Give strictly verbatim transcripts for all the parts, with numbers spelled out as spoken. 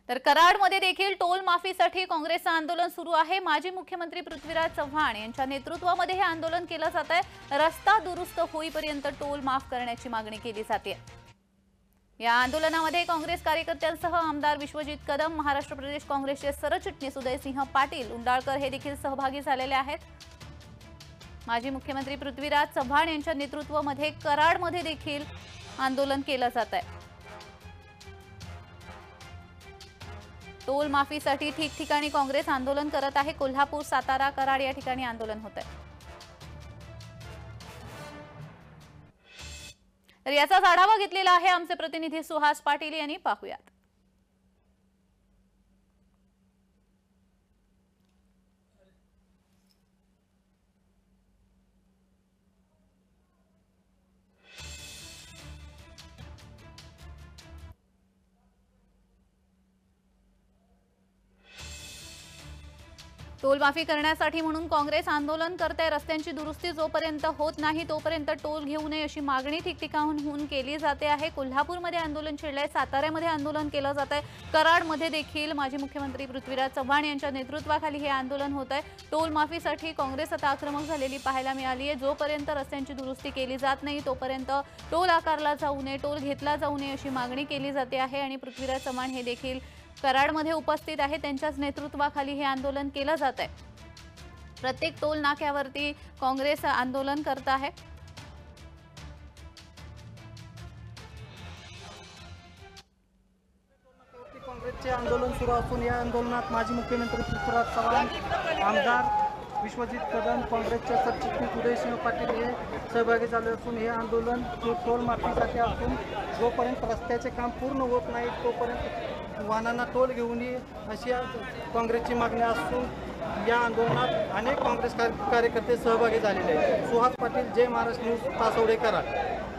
तर कराडमध्ये देखील टोल माफीसाठी काँग्रेसचं आंदोलन सुरू आहे। माजी मुख्यमंत्री पृथ्वीराज चव्हाण यांच्या नेतृत्वामध्ये हे आंदोलन केलं जात आहे। रस्ता दुरुस्त होईपर्यंत टोल माफ करण्याची मागणी केली जाते। या आंदोलनामध्ये काँग्रेस कार्यकर्त्यांसह आमदार विश्वजित कदम, महाराष्ट्र प्रदेश काँग्रेसचे सरचिटणीस उदयसिंह पाटील उंडाळकर हे देखील सहभागी झालेले आहेत। माजी मुख्यमंत्री पृथ्वीराज चव्हाण यांच्या नेतृत्वामध्ये कराडमध्ये देखील आंदोलन केलं जात आहे। टोल माफीसाठी ठिकठिकाणी काँग्रेस आंदोलन करत आहे। कोल्हापूर, सातारा, कराड या ठिकाणी आंदोलन होत आहे। तर याचाच आढावा घेतलेला आहे आमचे प्रतिनिधी सुहास पाटील यांनी, पाहूयात। टोल माफी करण्यासाठी म्हणून काँग्रेस आंदोलन करते। रस्त्यांची दुरुस्ती जोपर्यंत होत नाही तोपर्यंत टोल घेऊ नये अशी मागणी ठिकठिकाणहून केली जाते आहे। कोल्हापूरमध्ये आंदोलन छिडलंय, साताऱ्यामध्ये आंदोलन केलं जात आहे, कराडमध्ये देखील माजी मुख्यमंत्री पृथ्वीराज चव्हाण यांच्या नेतृत्वाखाली हे आंदोलन होत आहे। टोल माफीसाठी काँग्रेस आता आक्रमक झालेली पाहायला मिळाली आहे। जोपर्यंत रस्त्यांची दुरुस्ती केली जात नाही तोपर्यंत टोल आकारला जाऊ नये, टोल घेतला जाऊ नये अशी मागणी केली जाते आहे। आणि पृथ्वीराज चव्हाण हे देखील कराडमध्ये उपस्थित आहे, त्यांच्याच नेतृत्वाखाली हे आंदोलन केलं जात आहे। प्रत्येक टोल नाक्यावरती काँग्रेस आंदोलन करत आहे। काँग्रेसचे आंदोलन सुरू असून या आंदोलनात माजी मुख्यमंत्री पृथ्वीराज चव्हाण, आमदार विश्वजित कदम, काँग्रेसचे सरचिटणीस उदयसिंह पाटील हे सहभागी झाले असून हे आंदोलन टोल माफीसाठी असून जोपर्यंत रस्त्याचे काम पूर्ण होत नाही तोपर्यंत वाहनांना टोल घेऊन ये अशी काँग्रेसची मागणी असून या आंदोलनात अनेक काँग्रेस कार्यकर्ते सहभागी झालेले आहेत। सुहास पाटील, जय महाराष्ट्र न्यूज, तासवडे, कराड।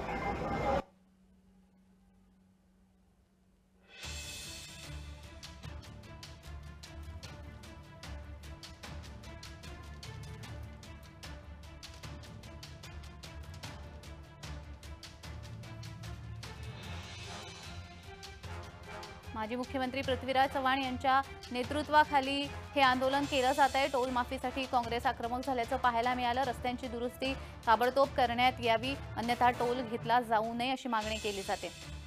माजी मुख्यमंत्री पृथ्वीराज चव्हाण यांच्या नेतृत्वाखाली हे आंदोलन केलं जात आहे। टोल माफीसाठी काँग्रेस आक्रमक झाल्याचं पाहायला मिळालं। रस्त्यांची दुरुस्ती ताबडतोब करण्यात यावी, अन्यथा टोल घेतला जाऊ नये अशी मागणी केली जाते।